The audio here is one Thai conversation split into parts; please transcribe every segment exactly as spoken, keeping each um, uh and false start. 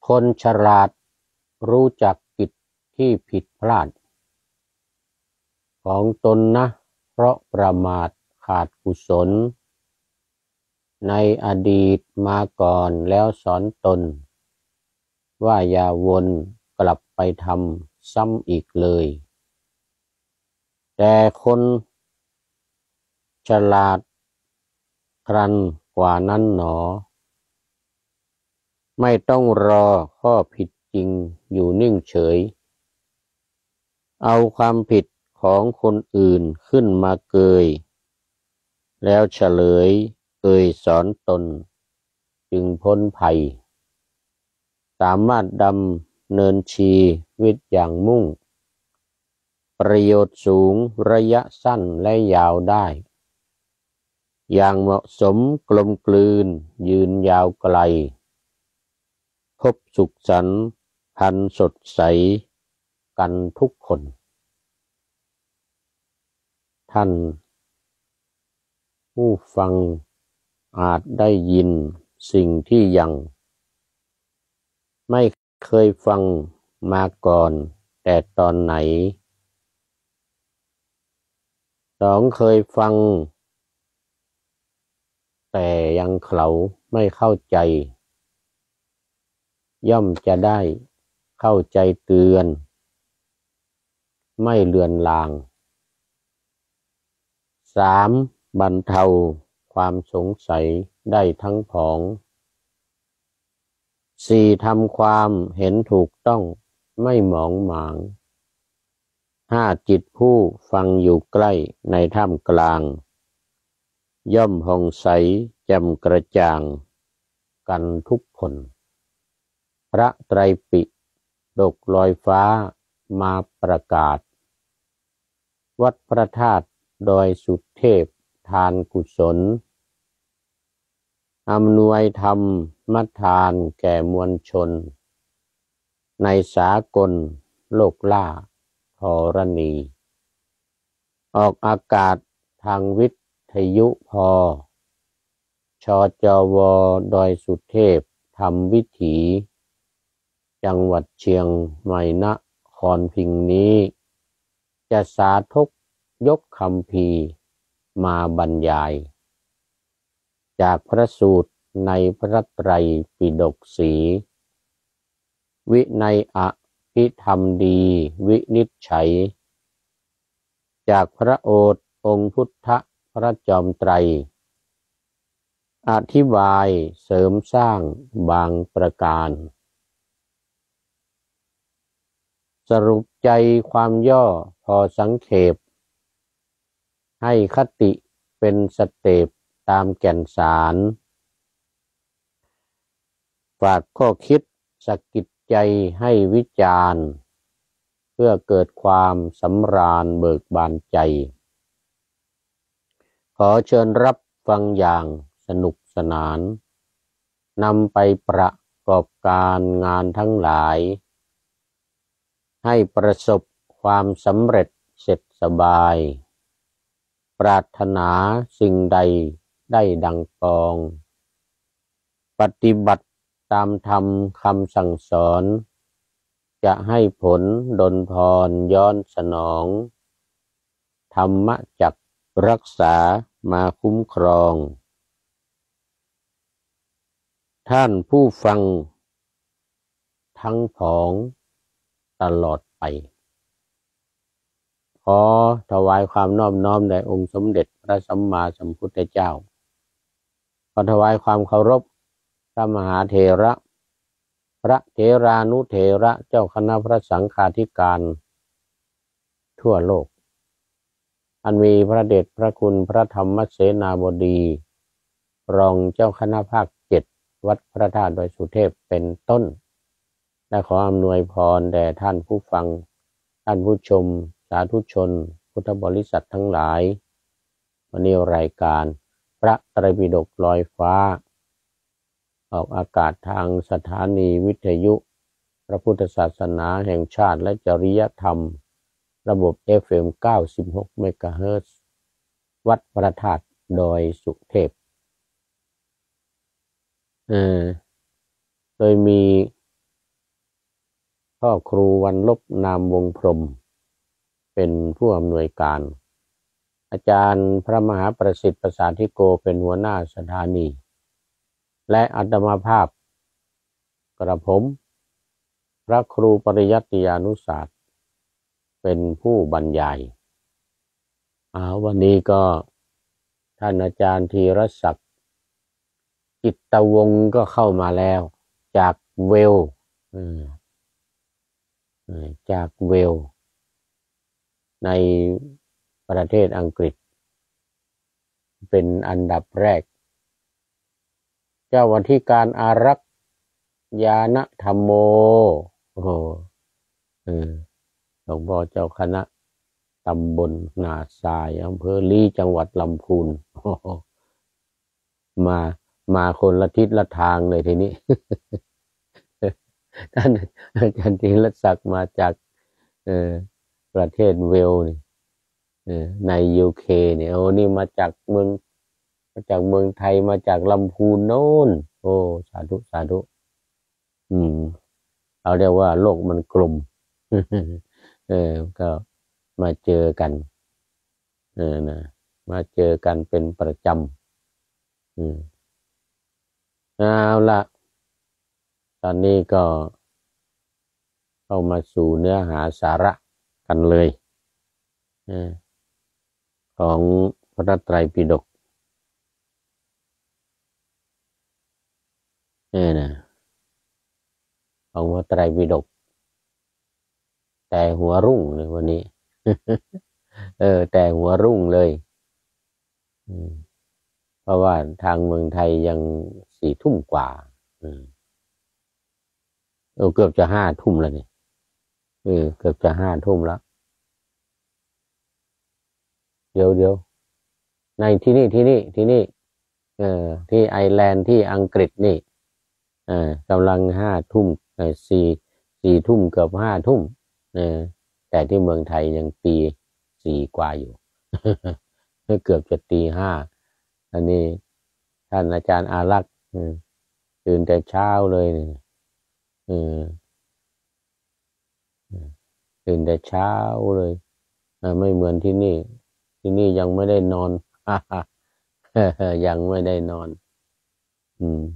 คนฉลาดรู้จักกิจที่ผิดพลาดของตนนะเพราะประมาทขาดกุศลในอดีตมาก่อนแล้วสอนตนว่าอย่าวนกลับไปทำซ้ำอีกเลยแต่คนฉลาดครันกว่านั้นหนอไม่ต้องรอข้อผิดจริงอยู่นิ่งเฉยเอาความผิดของคนอื่นขึ้นมาเกยแล้วเฉลยเอ่ยสอนตนจึงพ้นภัยสามารถดำเนินชีวิตอย่างมุ่งประโยชน์สูงระยะสั้นและยาวได้อย่างเหมาะสมกลมกลืนยืนยาวไกลพบสุขสันต์พันสดใสกันทุกคนท่านผู้ฟังอาจได้ยินสิ่งที่ยังไม่เคยฟังมาก่อนแต่ตอนไหนสองเคยฟังแต่ยังเขาไม่เข้าใจย่อมจะได้เข้าใจเตือนไม่เลือนลางสามบรรเทาความสงสัยได้ทั้งผองสี่ทำความเห็นถูกต้องไม่หมองหมางห้าจิตผู้ฟังอยู่ใกล้ในท่ามกลางย่อมผ่องใสแจ่มกระจ่างกันทุกคนพระไตรปิฎกลอยฟ้ามาประกาศวัดพระธาตุดอยสุเทพทานกุศลอำนวยธรรมทานแก่มวลชนในสากลโลกล่าธรณีออกอากาศทางวิทยุพอชจวดอยสุเทพธรรมวิถีจังหวัดเชียงใหม่นครพิงนี้จะสาธกยกคำพีร์มาบรรยายจากพระสูตรในพระไตรปิฎกสีวินัยอภิธรรมดีวินิจฉัยจากพระโอษฐ์องค์พุทธพระจอมไตรอธิบายเสริมสร้างบางประการสรุปใจความย่อพอสังเขปให้คติเป็นสเต็ปตามแก่นสารฝากข้อคิดสะกิดใจให้วิจารณ์เพื่อเกิดความสำราญเบิกบานใจขอเชิญรับฟังอย่างสนุกสนานนำไปประกอบการงานทั้งหลายให้ประสบความสำเร็จเสร็จสบายปรารถนาสิ่งใดได้ดังปองปฏิบัติตามธรรมคำสั่งสอนจะให้ผลดลพรย้อนสนองธรรมจักรักษามาคุ้มครองท่านผู้ฟังทั้งผองตลอดไปขอถวายความนอบน้อมแด่องค์สมเด็จพระสัมมาสัมพุทธเจ้าขอถวายความเคารพพระมหาเถระพระเถรานุเถระเจ้าคณะพระสังฆาธิการทั่วโลกอันมีพระเดชพระคุณพระธรรมเสนาบดีรองเจ้าคณะภาคเจ็ดวัดพระธาตุดอยสุเทพเป็นต้นและขออำนวยพรแด่ท่านผู้ฟังท่านผู้ชมสาธุชนพุทธบริษัททั้งหลายวันนี้รายการพระไตรปิฎกลอยฟ้าออกอากาศทางสถานีวิทยุพระพุทธศาสนาแห่งชาติและจริยธรรมระบบ เอฟ เอ็ม เก้าสิบหก เมกะเฮิรตซ์วัดพระธาตุดอยสุเทพเออโดยมีพ่อครูวันลบนามวงพรหมเป็นผู้อำนวยการอาจารย์พระมหาประสิทธิ์ประสาธิโกเป็นหัวหน้าสถานีและอาตมาภาพกระผมพระครูปริยัติยานุศาสตร์เป็นผู้บรรยายอ่าวันนี้ก็ท่านอาจารย์ธีรศักดิ์จิตวงศ์ก็เข้ามาแล้วจากเวลจากเวลในประเทศอังกฤษเป็นอันดับแรกเจ้าอธิการอารักษ์ญาณธรรมโมโอ้โหหลวงพ่อเจ้าคณะตำบลนาทรายอำเภอลีจังหวัดลำพูนมามาคนละทิศละทางเลยทีนี้ ท่านอาจารย์ธีรศักดิ์มาจากเอ่อประเทศเวลส์นี่เอ่อในยูเคเนี่ยโอ้นี่มาจากเมืองมาจากเมืองไทยมาจากลำพูนโน่นโอ้สาธุสาธุอืมเอาเรียกว่าโลกมันกลม เออก็มาเจอกันเออนะมาเจอกันเป็นประจำอืมเอาละตอนนี้ก็เข้ามาสู่เนื้อหาสาระกันเลยเออของพระไตรปิฎกเออนะของพระไตรปิฎกแต่หัวรุ่งเลยวันนี้ เออแต่หัวรุ่งเลยเพราะว่าทางเมืองไทยยังสี่ทุ่มกว่าเออเกือบจะห้าทุ่มแล้วเนี่ยเออเกือบจะห้าทุ่มแล้วเดี๋ยวเดี๋ยวในที่นี่ที่นี่ที่นี่เออที่ไอร์แลนด์ที่อังกฤษนี่เออกำลังห้าทุ่มเออสี่สี่ทุ่มเกือบห้าทุ่มเออแต่ที่เมืองไทยยังตีสี่กว่าอยู่ เกือบจะตีห้าอันนี้ท่านอาจารย์อารักษ์ตื่นแต่เช้าเลยเนี่ยตื่นแต่เช้าเลยไม่เหมือนที่นี่ที่นี่ยังไม่ได้นอน ยังไม่ได้นอนอืม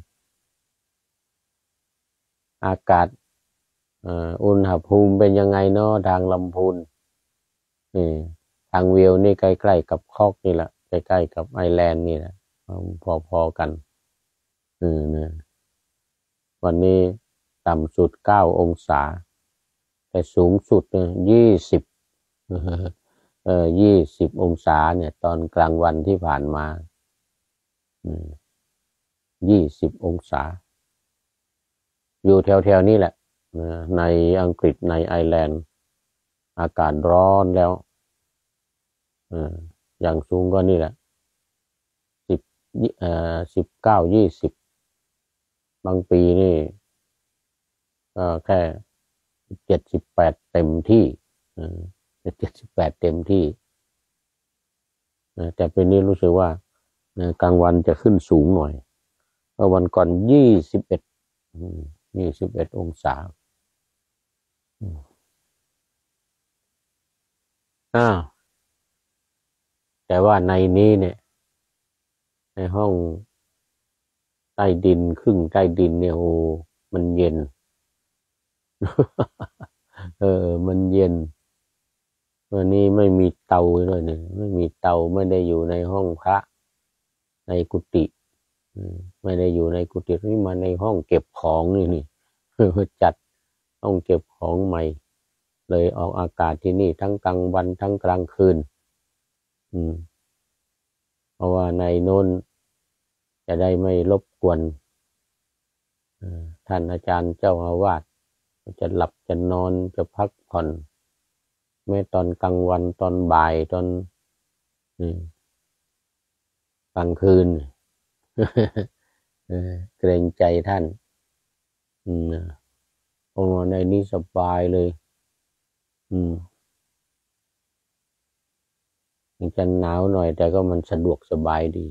อากาศอุณหภูมิเป็นยังไงเนาะทางลำพูนนี่ทางเวลนี่ใกล้ๆกับคอกนี่แหละใกล้ๆกับไอร์แลนด์นี่แหละพอๆกันอืมนะวันนี้ต่ำสุดเก้าองศาแต่สูงสุดเนี่ยยี่สิบเออยี่สิบองศาเนี่ยตอนกลางวันที่ผ่านมาอืมยี่สิบองศาอยู่แถวๆนี้แหละในอังกฤษในไอร์แลนด์อากาศร้อนแล้วอย่างสูงก็นี่แหละสิบเอ่อสิบเก้ายี่สิบบางปีนี่ก็แค่เจ็ดสิบแปดเต็มที่เจ็ดสิบแปดเต็มที่แต่ปีนี้รู้สึกว่ากลางวันจะขึ้นสูงหน่อยเมื่อวันก่อนยี่สิบเอ็ดยี่สิบเอ็ดองศาอ้าวแต่ว่าในนี้เนี่ยในห้องใต้ดินครึ่งใต้ดินเนี่ยโอ้มันเย็น เออมันเย็นวันนี้ไม่มีเตาเลยเนี่ยไม่มีเตาไม่ได้อยู่ในห้องพระในกุฏิไม่ได้อยู่ในกุฏินี่มาในห้องเก็บของนี่นี่จัดห้องเก็บของใหม่เลยออกอากาศที่นี่ทั้งกลางวันทั้งกลางคืนอืมเพราะว่าในโน้นจะได้ไม่รบกวนท่านอาจารย์เจ้าอาวาสจะหลับจะนอนจะพักผ่อนแม้ตอนกลางวันตอนบ่ายตอนกลางคืนเกรงใจท่านอืมเพราะว่าในนี้สบายเลยอืมมันจะหนาวหน่อยแต่ก็มันสะดวกสบายดี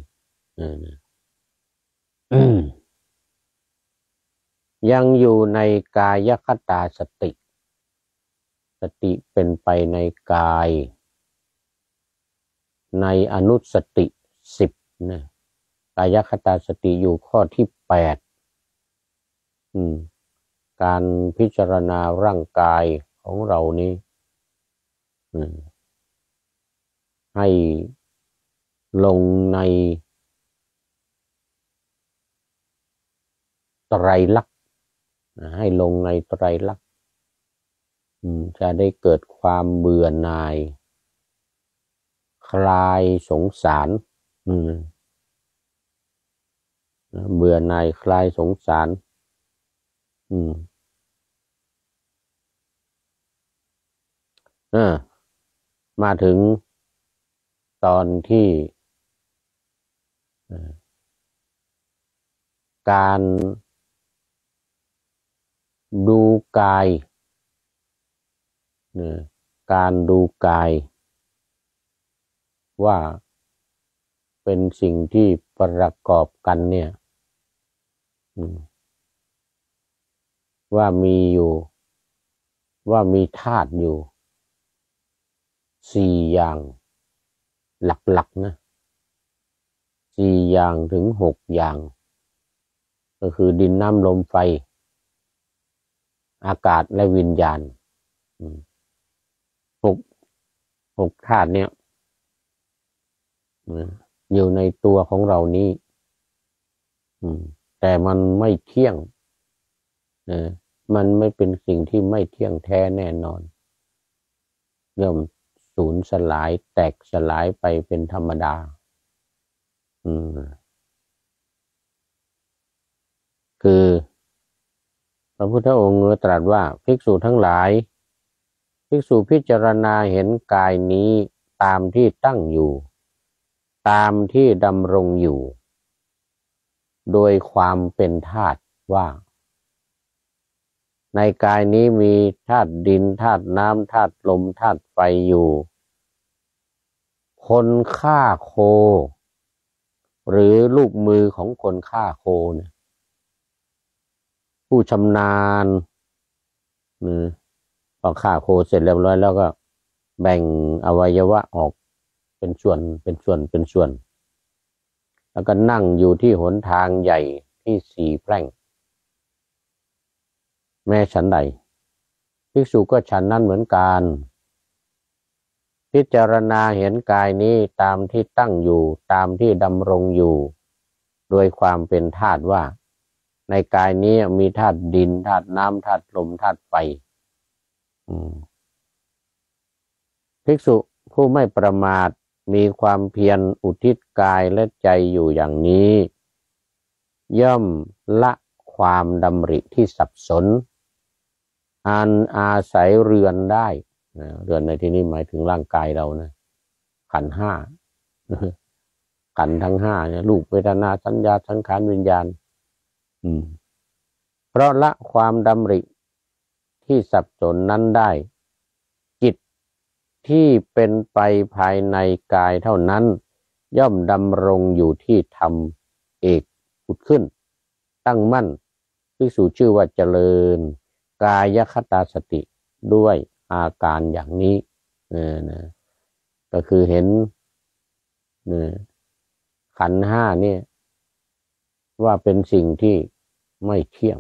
อืมยังอยู่ในกายคตาสติสติเป็นไปในกายในอนุสติสิบนะกายคตาสติอยู่ข้อที่แปดอืมการพิจารณาร่างกายของเรานี้อืมให้ลงในไตรลักษณ์ให้ลงในไตรลักษณ์จะได้เกิดความเบื่อหน่ายคลายสงสารเบื่อหน่ายคลายสงสารอืมเออมาถึงตอนที่การดูกายการดูกายว่าเป็นสิ่งที่ประกอบกันเนี่ยว่ามีอยู่ว่ามีธาตุอยู่สี่อย่างหลักๆนะสี่อย่างถึงหกอย่างก็คือดินน้ำลมไฟอากาศและวิญญาณหกหกธาตุเนี่ยอยู่ในตัวของเรานี้แต่มันไม่เที่ยงมันไม่เป็นสิ่งที่ไม่เที่ยงแท้แน่นอนย่อมสูญสลายแตกสลายไปเป็นธรรมดาคือพระพุทธองค์ตรัสว่าภิกษุทั้งหลายภิกษุพิจารณาเห็นกายนี้ตามที่ตั้งอยู่ตามที่ดำรงอยู่โดยความเป็นธาตุว่าในกายนี้มีธาตุดินธาตุน้ำธาตุลมธาตุไฟอยู่คนฆ่าโคหรือลูกมือของคนฆ่าโคเนี่ยผู้ชำนาญพอฆ่าโคเสร็จเรียบร้อยแล้วก็แบ่งอวัยวะออกเป็นส่วนเป็นส่วนเป็นส่วนแล้วก็นั่งอยู่ที่หนทางใหญ่ที่สี่แพร่งแม้ฉันใดภิกษุก็ฉันนั้นเหมือนกันพิจารณาเห็นกายนี้ตามที่ตั้งอยู่ตามที่ดำรงอยู่โดยความเป็นธาตุว่าในกายนี้มีธาตุดินธาตุน้ำธาตุลมธาตุไฟภิกษุผู้ไม่ประมาทมีความเพียรอุทิศกายและใจอยู่อย่างนี้ย่อมละความดำริที่สับสนอันอาศัยเรือนได้เรือนในที่นี้หมายถึงร่างกายเรานะขันธ์ห้าขันธ์ทั้งห้าเนี่ยรูปเวทนาสัญญาสังขารวิญญาณอืมเพราะละความดำริที่สับสนนั้นได้จิตที่เป็นไปภายในกายเท่านั้นย่อมดำรงอยู่ที่ธรรมเอกผุดขึ้นตั้งมั่นภิกษุชื่อว่าเจริญกายคตาสติด้วยอาการอย่างนี้นะก็คือเห็นขันธ์ห้าเนี่ยว่าเป็นสิ่งที่ไม่เที่ยง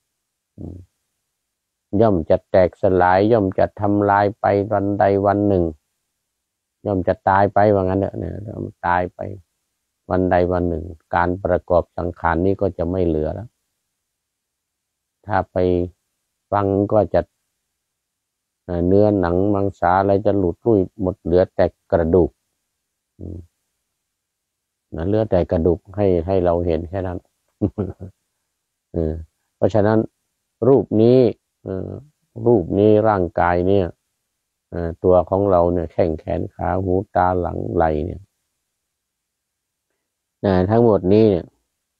ย่อมจะแตกสลายย่อมจะทำลายไปวันใดวันหนึ่งย่อมจะตายไปว่างั้นเถอะเนี่ยตายไปวันใดวันหนึ่งการประกอบสังขารนี้ก็จะไม่เหลือแล้วถ้าไปฟังก็จะเนื้อหนังมังสาอะไรจะหลุดลุ่ยหมดเหลือแต่กระดูกนะเหลือแต่กระดูกให้ให้เราเห็นแค่นั้นเพราะฉะนั้นรูปนี้รูปนี้ร่างกายเนี่ยตัวของเราเนี่ยแข้งแขนขาหูตาหลังไหล่เนี่ยทั้งหมดนี้เนี่ย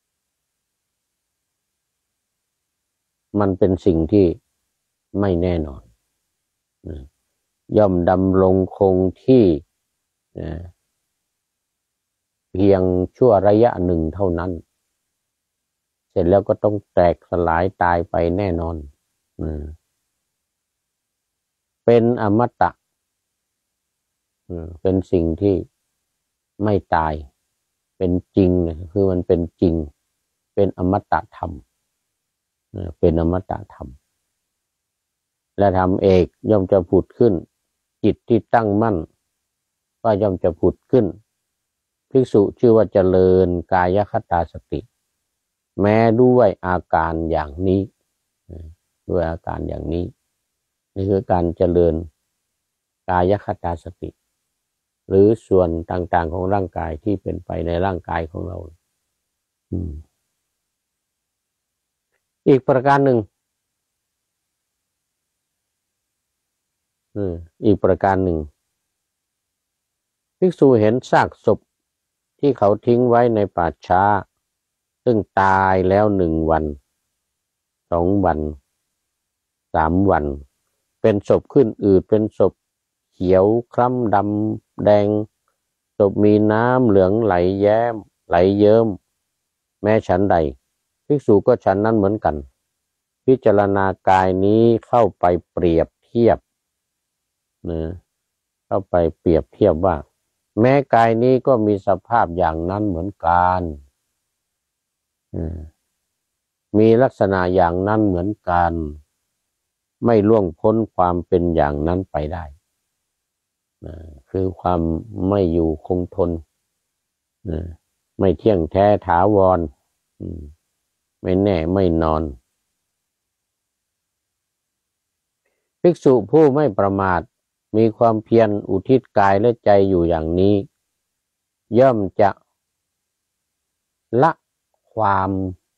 มันเป็นสิ่งที่ไม่แน่นอนย่อมดำรงคงที่เพียงชั่วระยะหนึ่งเท่านั้นเสร็จแล้วก็ต้องแตกสลายตายไปแน่นอนเปเป็นอมตะเป็นสิ่งที่ไม่ตายเป็นจริงคือมันเป็นจริงเป็นอมตะธรรมเป็นอมตะธรรมและธรรมเอกย่อมจะผุดขึ้นจิตที่ตั้งมั่นก็ย่อมจะผุดขึ้นภิกษุชื่อว่าเจริญกายคตาสติแม้ด้วยอาการอย่างนี้ด้วยอาการอย่างนี้นี่คือการเจริญกายคตาสติหรือส่วนต่างๆของร่างกายที่เป็นไปในร่างกายของเราอีกประการหนึ่งอีกประการหนึ่งภิกษุเห็นซากศพที่เขาทิ้งไว้ในป่าช้าซึ่งตายแล้วหนึ่งวันสองวันสามวันเป็นศพขึ้นอืดเป็นศพเขียวคล้ำดำแดงศพมีน้ำเหลืองไหลแย้มไหลเยิ้มแม้ฉันใดภิกษุก็ฉันนั้นเหมือนกันพิจารณากายนี้เข้าไปเปรียบเทียบนะเข้าไปเปรียบเทียบว่าแม้กายนี้ก็มีสภาพอย่างนั้นเหมือนกันมีลักษณะอย่างนั้นเหมือนกันไม่ล่วงพ้นความเป็นอย่างนั้นไปได้คือความไม่อยู่คงทนไม่เที่ยงแท้ถาวรไม่แน่ไม่นอนภิกษุผู้ไม่ประมาทมีความเพียรอุทิศกายและใจอยู่อย่างนี้ย่อมจะละความ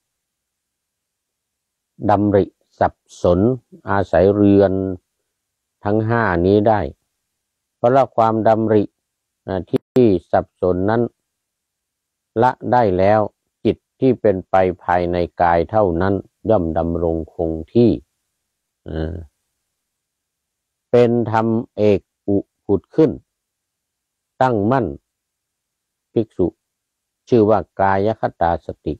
ดำริสับสนอาศัยเรือนทั้งห้านี้ได้เพราะละความดำริที่สับสนนั้นละได้แล้วจิตที่เป็นไปภายในกายเท่านั้นย่อมดำรงคงที่เป็นธรรมเอกอุผุดขึ้นตั้งมั่นภิกษุชื่อว่ากายคตาสติ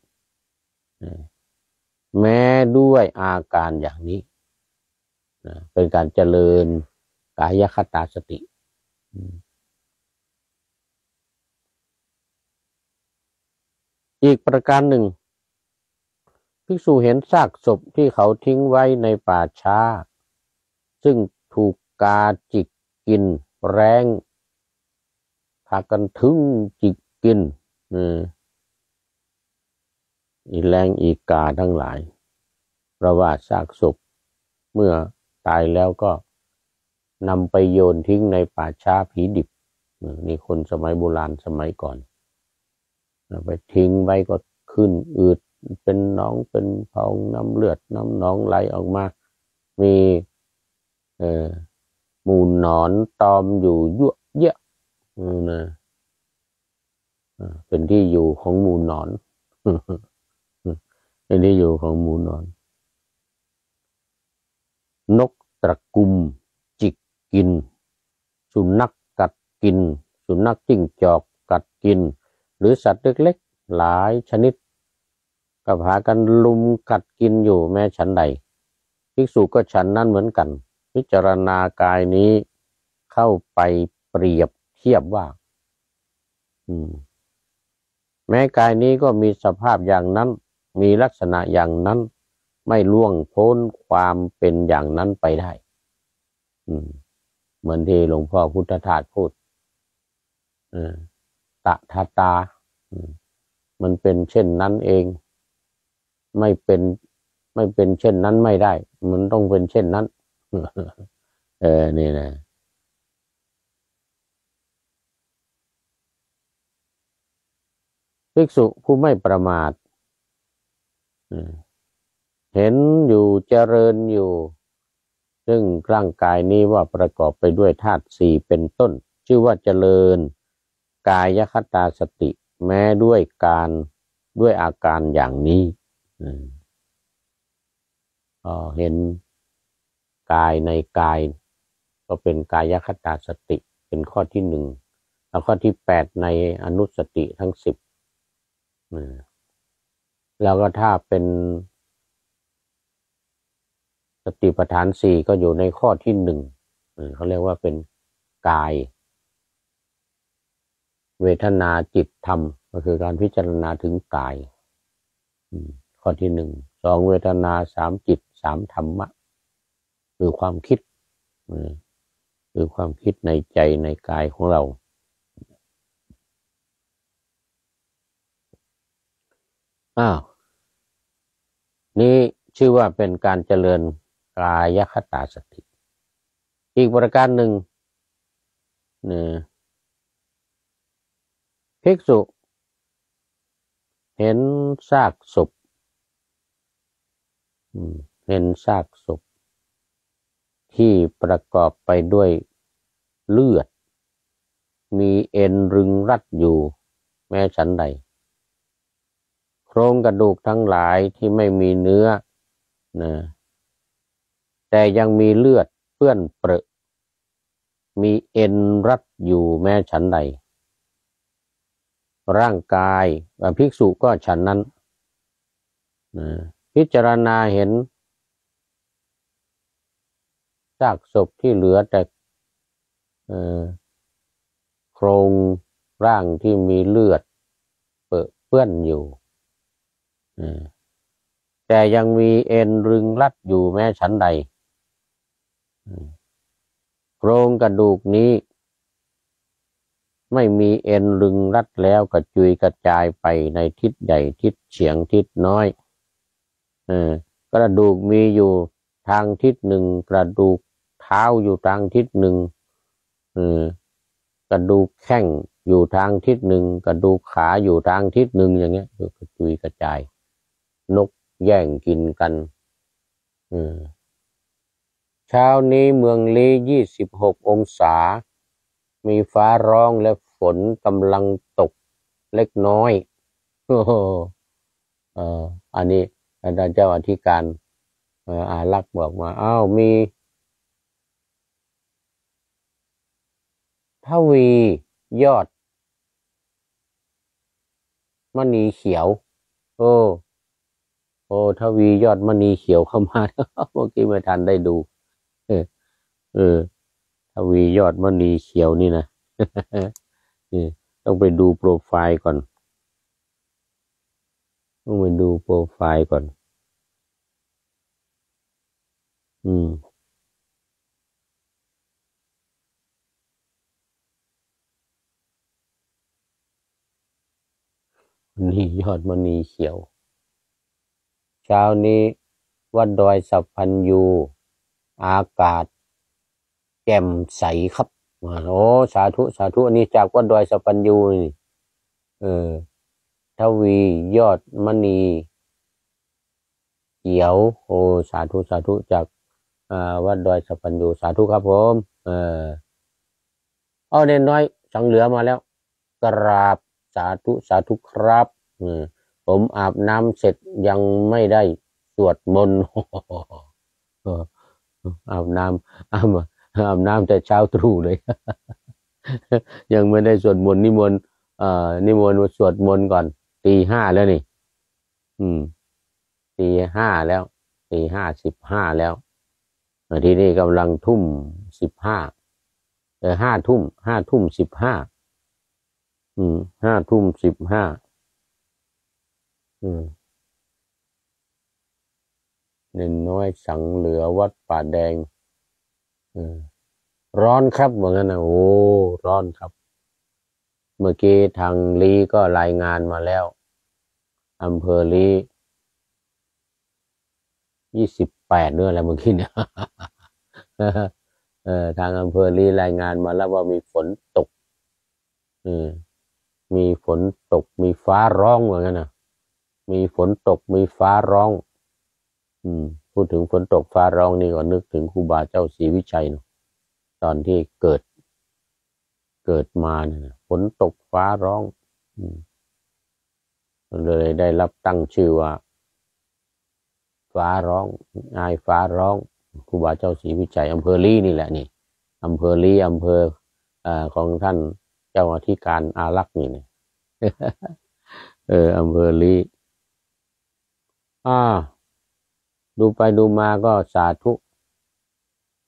แม้ด้วยอาการอย่างนี้เป็นการเจริญกายคตาสติอีกประการหนึ่งภิกษุเห็นซากศพที่เขาทิ้งไว้ในป่าช้าซึ่งถูกกาจิกกินแรงพากันทึ่งจิกกินอีแรงอีกาทั้งหลายเพราะว่าซากศพเมื่อตายแล้วก็นำไปโยนทิ้งในป่าช้าผีดิบนี่คนสมัยโบราณสมัยก่อนไปทิ้งไว้ก็ขึ้นอืดเป็นหนองเป็นพองน้ำเลือดน้ำหนองไหลออกมามีเอ่อหมู่หนอนตอมอยู่เยอะเยอะนะเป็นที่อยู่ของหมู่หนอนเป็นที่อยู่ของหมู่หนอนนกตระกุมจิกกินสุนัขกัดกินสุนัขจิ้งจอกกัดกินหรือสัตว์เล็กๆหลายชนิดก็พากันลุมกัดกินอยู่แม้ฉันใดภิกษุก็ฉันนั้นเหมือนกันพิจารณากายนี้เข้าไปเปรียบเทียบว่าแม้กายนี้ก็มีสภาพอย่างนั้นมีลักษณะอย่างนั้นไม่ล่วงพ้นความเป็นอย่างนั้นไปได้เหมือนที่หลวงพ่อพุทธทาสพูดตะทาตามันเป็นเช่นนั้นเองไม่เป็นไม่เป็นเช่นนั้นไม่ได้มันต้องเป็นเช่นนั้นเออนี่นะภิกษุผู้ไม่ประมาทเห็นอยู่เจริญอยู่ซึ่งร่างกายนี้ว่าประกอบไปด้วยธาตุสี่เป็นต้นชื่อว่าเจริญกายคตาสติแม้ด้วยการด้วยอาการอย่างนี้เห็นกายในกายก็เป็นกายคตาสติเป็นข้อที่หนึ่งแล้วข้อที่แปดในอนุสติทั้งสิบแล้วก็ถ้าเป็นสติปัฏฐานสี่ก็อยู่ในข้อที่หนึ่งเขาเรียกว่าเป็นกายเวทนาจิตธรรมก็คือการพิจารณาถึงกายข้อที่หนึ่งสองเวทนาสามจิตสามธรรมะคือความคิดคือความคิดในใจในกายของเราอ้าวนี่ชื่อว่าเป็นการเจริญกายคตาสติอีกประการหนึ่งเนี่ยภิกษุเห็นซากศพเห็นซากศพที่ประกอบไปด้วยเลือดมีเอ็นรึงรัดอยู่แม้ฉันใดโครงกระดูกทั้งหลายที่ไม่มีเนื้อนะแต่ยังมีเลือดเปื้อนเปรอะมีเอ็นรัดอยู่แม้ฉันใดร่างกายภิกษุก็ฉันนั้นนะพิจารณาเห็นซากศพที่เหลือแต่โครงร่างที่มีเลือดเปื้อนอยู่แต่ยังมีเอ็นรึงรัดอยู่แม้ฉันใดโครงกระดูกนี้ไม่มีเอ็นรึงรัดแล้วกระจุยกระจายไปในทิศใหญ่ทิศเฉียงทิศน้อยกระดูกมีอยู่ทางทิศหนึ่งกระดูกเท้าอยู่ทางทิศหนึ่งกระดูกแข้งอยู่ทางทิศหนึ่งกระดูกขาอยู่ทางทิศหนึ่งอย่างเงี้ยกระจุยกระจายนกแย่งกินกันเช้านี้เมืองลี้ยี่สิบหกองศามีฟ้าร้องและฝนกำลังตกเล็กน้อยโอ้โหเอ่ออันนี้อาจารย์เจ้าอธิการอารักษ์บอกมาอ้าวมีทวียอดมณีเขียวโอ้โอ้ทวียอดมณีเขียวเข้ามาเมื่อกี้ไม่ทันได้ดูเออเออทวียอดมณีเขียวนี่นะต้องไปดูโปรไฟล์ก่อนต้องไปดูโปรไฟล์ก่อนอืมนี่ยอดมณีเขียวเช้านี้วัดดอยสัพพัญญูอากาศแจ่มใสครับโอ้สาธุสาธุอันนี้จากวัดดอยสัพพัญญูนี่เออทวียอดมณีเขียวโอ้สาธุสาธุจากวัดดอยสัพพัญญูสาธุครับผมเออเอาเด่นน้อยสังเหลือมาแล้วกราบสาธุสาธุครับผมอาบน้ำเสร็จยังไม่ได้สวดมนต์อาบน้ำอาบอาบน้ำแต่เช้าตรู่เลยยังไม่ได้สวดมนต์นิมนต์เอ่อนิมนต์สวดมนต์ก่อนตีห้าแล้วนี่อืมตีห้าแล้วตีห้าสิบห้าแล้วทีนี้กำลังทุ่มสิบห้าเออห้าทุ่มห้าทุ่มสิบห้าอืมห้าทุ่มสิบห้าอืมเน้นน้อยสังเหลือวัดป่าแดงอืมร้อนครับเหมือนกันนะโอ้ร้อนครับเมื่อกี้ทางลีก็รายงานมาแล้วอำเภอลียี่สิบแปดเนื้ออะไรเมื่อกี้เนี่ยเออทางอำเภอลีรายงานมาแล้วว่ามีฝนตกอืมมีฝนตกมีฟ้าร้องเหมือนกันนะมีฝนตกมีฟ้าร้องอืมพูดถึงฝนตกฟ้าร้องนี่ก็นึกถึงครูบาเจ้าศรีวิชัยเนาะตอนที่เกิดเกิดมาเนี่ยฝนตกฟ้าร้องอืมเลยได้รับตั้งชื่อว่าฟ้าร้องอายฟ้าร้องครูบาเจ้าศรีวิชัยอำเภอลีนี่แหละนี่อำเภอลีอำเภอเอ่อของท่านเจ้าอธิการอารักษ์นี่เนี่ยเอออำเภอลีอ่าดูไปดูมาก็สาธุ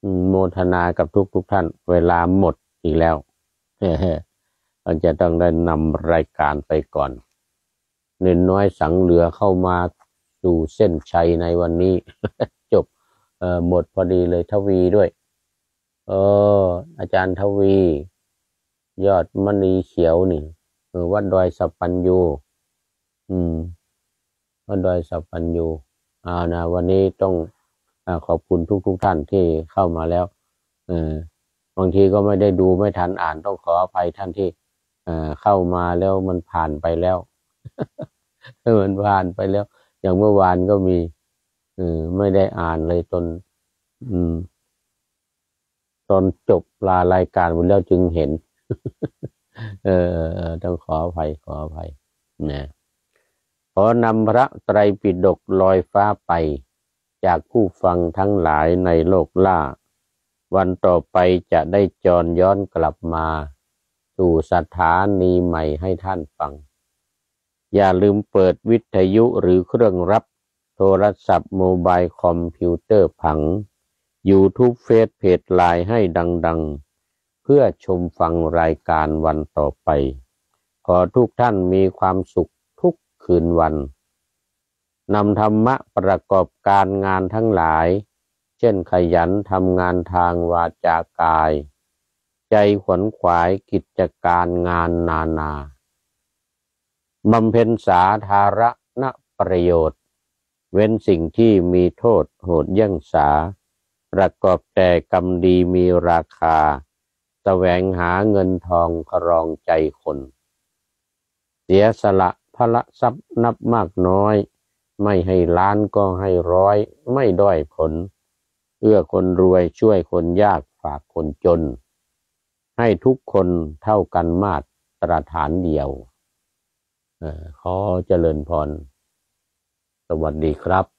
โมทนากับทุกทุกท่านเวลาหมดอีกแล้วเราจะต้องได้นำรายการไปก่อนเน้นน้อยสังเหลือเข้ามาสู่เส้นชัยในวันนี้ จบเอ่อหมดพอดีเลยทวีด้วยเอออาจารย์ทวี ยอดมณีเขียวนี่เออวัดดอยสัปปัญญูอืมวัดดอยสัปปัญญูอ่านะวันนี้ต้องอ่าขอบคุณทุกทุกท่านที่เข้ามาแล้วเออบางทีก็ไม่ได้ดูไม่ทันอ่านต้องขออภัยท่านที่เอ่อเข้ามาแล้วมันผ่านไปแล้ว มันผ่านไปแล้ว อย่างเมื่อวานก็มีเออไม่ได้อ่านเลยจนอืมตอนจบลารายการไปแล้วจึงเห็น เออเออเออต้องขออภัยขออภัยนะขอนำพระไตรปิฎกลอยฟ้าไปจากผู้ฟังทั้งหลายในโลกล่าวันต่อไปจะได้จรย้อนกลับมาสู่สถานีใหม่ให้ท่านฟังอย่าลืมเปิดวิทยุหรือเครื่องรับโทรศัพท์โมบายคอมพิวเตอร์ผัง YouTube เฟซเพจไลน์ให้ดังๆเพื่อชมฟังรายการวันต่อไปขอทุกท่านมีความสุขทุกคืนวันนำธรรมะประกอบการงานทั้งหลายเช่นขยันทำงานทางวาจากายใจขวนขวายกิจการงานนานาบำเพ็ญสาธารณประโยชน์เว้นสิ่งที่มีโทษโหดเยี่ยงสาประกอบแต่กรรมดีมีราคาแสวงหาเงินทองครองใจคนเสียสละพละทรัพย์นับมากน้อยไม่ให้ล้านก็ให้ร้อยไม่ด้อยผลเอื้อคนรวยช่วยคนยากฝากคนจนให้ทุกคนเท่ากันมาตรฐานเดียวขอเจริญพรสวัสดีครับ